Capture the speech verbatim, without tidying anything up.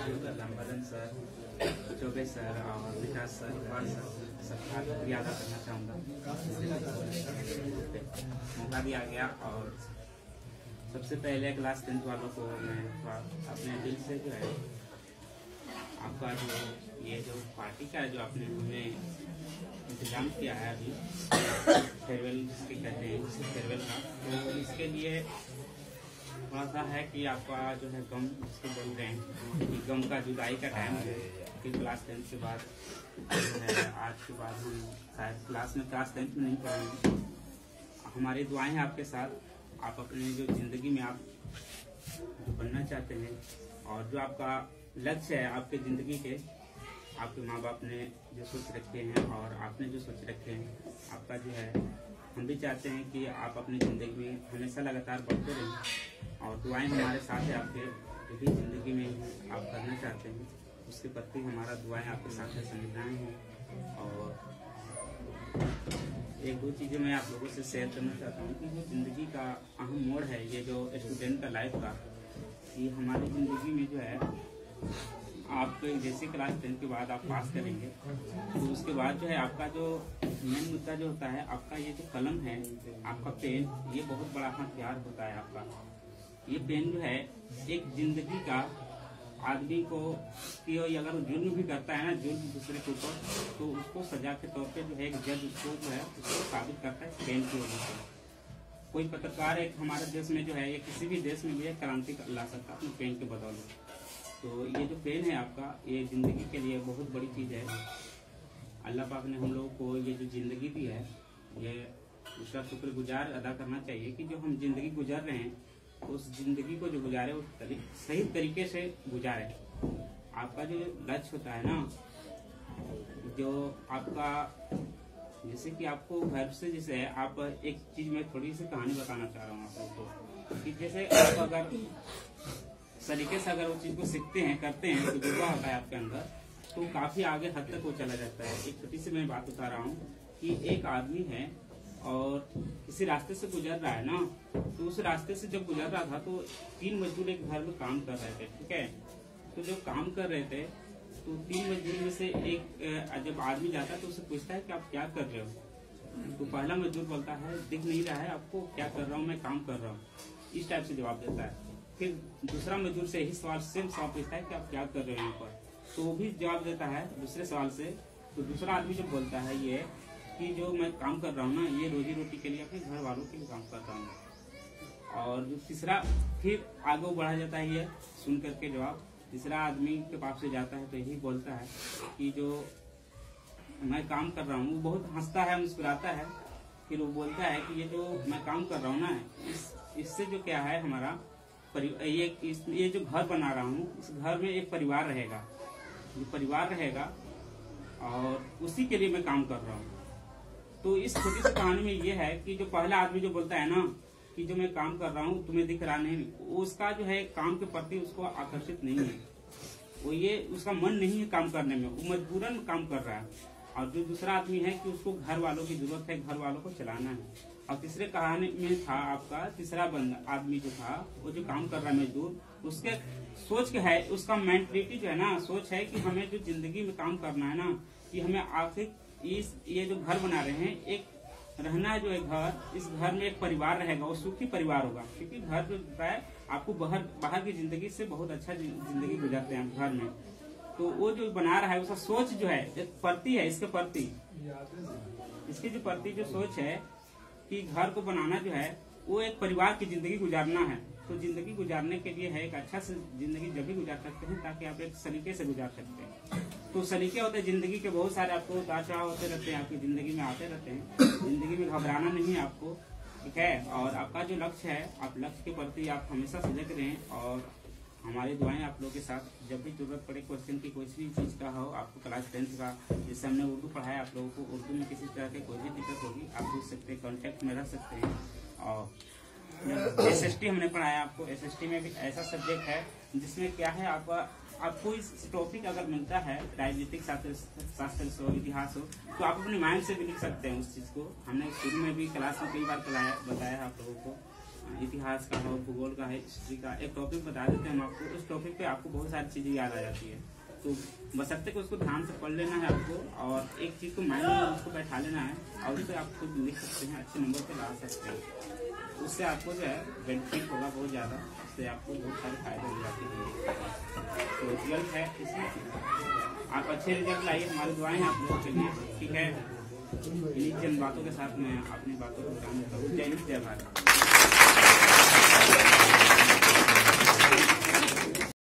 Rambadan sir, Choubey sir और विकास sir, Kumar sir, सबका शुक्रिया अदा करना चाहूँगा। मौका दिया गया और सबसे पहले क्लास टेंथ वालों को मैं अपने दिल से जो है आपका जो ये जो पार्टी का जो आपने हमें इंतजाम किया है अभी फेयरवेल जिसके कहते हैं फेयरवेल का, तो इसके लिए थोड़ा सा है कि आपका जो है गम इसको बोल रहे हैं कि गम का जुदाई का टाइम है कि क्लास टेंथ के बाद जो है आज के बाद हम शायद क्लास में क्लास टेंथ में नहीं पढ़ेंगे। हमारी दुआएं हैं आपके साथ। आप अपने जो जिंदगी में आप जो बनना चाहते हैं और जो आपका लक्ष्य है आपके जिंदगी के, आपके माँ बाप ने जो सोच रखे हैं और आपने जो सोच रखे हैं आपका जो है, हम भी चाहते हैं कि आप अपनी ज़िंदगी में हमेशा लगातार बढ़ते रहें और दुआएं हमारे साथ है आपके जो भी ज़िंदगी में आप करना चाहते हैं उसके प्रति हमारा दुआएं आपके साथ है, संवेदनाएं हैं। और एक दो चीज़ें मैं आप लोगों से शेयर करना चाहता हूँ कि जो ज़िंदगी का अहम मोड़ है ये जो स्टूडेंट का लाइफ का, ये हमारी ज़िंदगी में जो है आप जैसे क्लास टेंथ के बाद आप पास करेंगे तो उसके बाद जो है आपका जो मेन मुद्दा जो होता है आपका ये जो कलम है, आपका पेन, ये बहुत बड़ा हथियार होता है आपका। ये पेन जो है एक जिंदगी का आदमी को कि अगर जुर्म भी करता है ना, जुर्म दूसरे के ऊपर, तो उसको सजा के तौर पे जो है एक जज उसको जो है उसको साबित करता है पेन की वजह से। कोई पत्रकार एक हमारे देश में जो है या किसी भी देश में भी क्रांति ला सकता है अपने पेन के बदौलत। तो ये जो पेन है आपका, ये जिंदगी के लिए बहुत बड़ी चीज है। अल्लाह पाक ने हम लोगों को ये जो जिंदगी दी है, ये उसका शुक्रगुजार अदा करना चाहिए कि जो हम जिंदगी गुजार रहे हैं उस जिंदगी को जो गुजारे उस तरी, सही तरीके से गुजारे। आपका जो लक्ष्य होता है ना, जो आपका जैसे कि आपको घर से जैसे आप एक चीज में थोड़ी सी कहानी बताना चाह रहा हूँ आप लोग को कि जैसे आप अगर सलीके से अगर वो चीज को सीखते हैं करते हैं तो तजुर्बा होता है आपके अंदर, तो काफी आगे हद तक वो चला जाता है। एक छोटी सी मैं बात बता रहा हूँ कि एक आदमी है और किसी रास्ते से गुजर रहा है ना, तो उस रास्ते से जब गुजर रहा था तो तीन मजदूर एक घर में काम कर रहे थे, ठीक है। तो जब काम कर रहे थे तो तीन मजदूर में से एक जब आदमी जाता है तो उससे पूछता है कि आप क्या कर रहे हो। तो पहला मजदूर बोलता है दिख नहीं रहा है आपको क्या कर रहा हूँ, मैं काम कर रहा हूँ, इस टाइप से जवाब देता है। फिर दूसरा मजदूर से यही सवाल सेम सवाल पूछता है कि आप क्या कर रहे हो यहाँ पर, तो वो भी जवाब देता है दूसरे सवाल से। तो दूसरा आदमी जब बोलता है ये कि जो मैं काम कर रहा हूँ ना, ये रोजी रोटी के लिए अपने घर वालों के लिए काम कर रहा हूँ। और जो तीसरा फिर आगे बढ़ा जाता है, ये सुन करके जवाब तीसरा आदमी के पास से जाता है तो यही बोलता है कि जो मैं काम कर रहा हूँ, वो बहुत हंसता है, मुस्कुराता है। फिर वो बोलता है कि ये जो मैं काम कर रहा हूँ ना, इस इससे जो क्या है हमारा ये इस, ये जो घर बना रहा हूँ, इस घर में एक परिवार रहेगा, जो परिवार रहेगा और उसी के लिए मैं काम कर रहा हूँ। तो इस छोटी सी कहानी में ये है कि जो पहला आदमी जो बोलता है ना कि जो मैं काम कर रहा हूँ तुम्हें दिख रहा नहीं, उसका जो है काम के प्रति उसको आकर्षित नहीं है, वो ये उसका मन नहीं है काम करने में, वो मजबूरन काम कर रहा है। और जो दूसरा आदमी है कि उसको घर वालों की जरूरत है, घर वालों को चलाना है। और तीसरे कहानी में था आपका तीसरा बंदा आदमी जो था, वो जो काम कर रहा है मजदूर, उसके सोच के है, उसका मेंटलिटी जो है ना, सोच है कि हमें जो जिंदगी में काम करना है ना, कि हमें आखिर इस ये जो घर बना रहे हैं, एक रहना जो है घर, इस घर में एक परिवार रहेगा, वो सुखी परिवार होगा। क्योंकि घर जो होता है आपको बाहर बाहर की जिंदगी से बहुत अच्छा जिंदगी गुजारते हैं घर में। तो वो जो बना रहा है उसका सोच जो है एक प्रति है, इसके प्रति इसकी जो प्रति जो सोच है कि घर को बनाना जो है वो एक परिवार की जिंदगी गुजारना है। तो जिंदगी गुजारने के लिए है एक अच्छा से जिंदगी जब भी गुजार सकते हैं ताकि आप एक सलीके से गुजार सकते हैं। तो सलीके होते हैं जिंदगी के, बहुत सारे आपको उतार चढ़ाव होते रहते हैं, आपकी जिंदगी में आते रहते हैं। जिंदगी में घबराना नहीं है आपको, ठीक है। और आपका जो लक्ष्य है, आप लक्ष्य के प्रति आप हमेशा सजग रहें। और हमारी दुआएं आप लोगों के साथ, जब भी जरूरत पड़े क्वेश्चन की कोई भी चीज का हो, आपको क्लास टेंथ का जैसे हमने उर्दू पढ़ाया, आप लोगों को उर्दू में किसी तरह की कोई भी दिक्कत होगी आप पूछ सकते हैं, कॉन्टेक्ट में रह सकते हैं। और एस एस टी हमने पढ़ाया आपको, एस एस टी में भी ऐसा सब्जेक्ट है जिसमें क्या है आपका आपको इस टॉपिक अगर मिलता है, राजनीतिक शास्त्र शास्त्र हो, इतिहास हो, तो आप अपने माइंड से भी लिख सकते हैं उस चीज को। हमने शुरू में भी क्लास में कई बार बताया आप लोगों को। इतिहास का हो, भूगोल का है, हिस्ट्री का, एक टॉपिक बता देते हैं हम आपको। उस टॉपिक पे आपको बहुत सारी चीजें याद आ जाती है। तो बशर्ते कि उसको ध्यान से पढ़ लेना है आपको, और एक चीज को माइंड में उसको बैठा लेना है, और उससे आप खुद लिख सकते हैं, अच्छे नंबर पे ला सकते हैं। उससे आपको जो है बेनिफिट होगा बहुत ज़्यादा, उससे आपको बहुत सारे फायदे हो जाते हैं। तो ट्वेल्थ है, इसमें आप अच्छे रिजल्ट लाइए, हमारी दुआएं हैं आप लोगों के लिए, ठीक है। इन्हीं चंद बातों के साथ मैं अपनी बातों को बताना चाहता हूँ। जय हिंद, जय भारत।